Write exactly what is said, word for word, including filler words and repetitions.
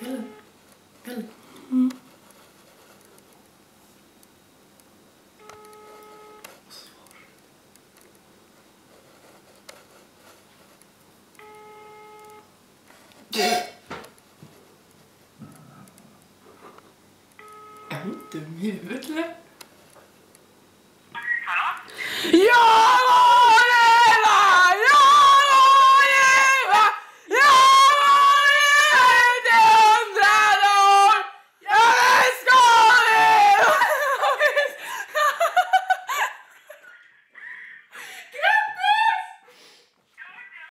Ellen. Ellen. Mm. Är hon dum i huvudet eller? Ja!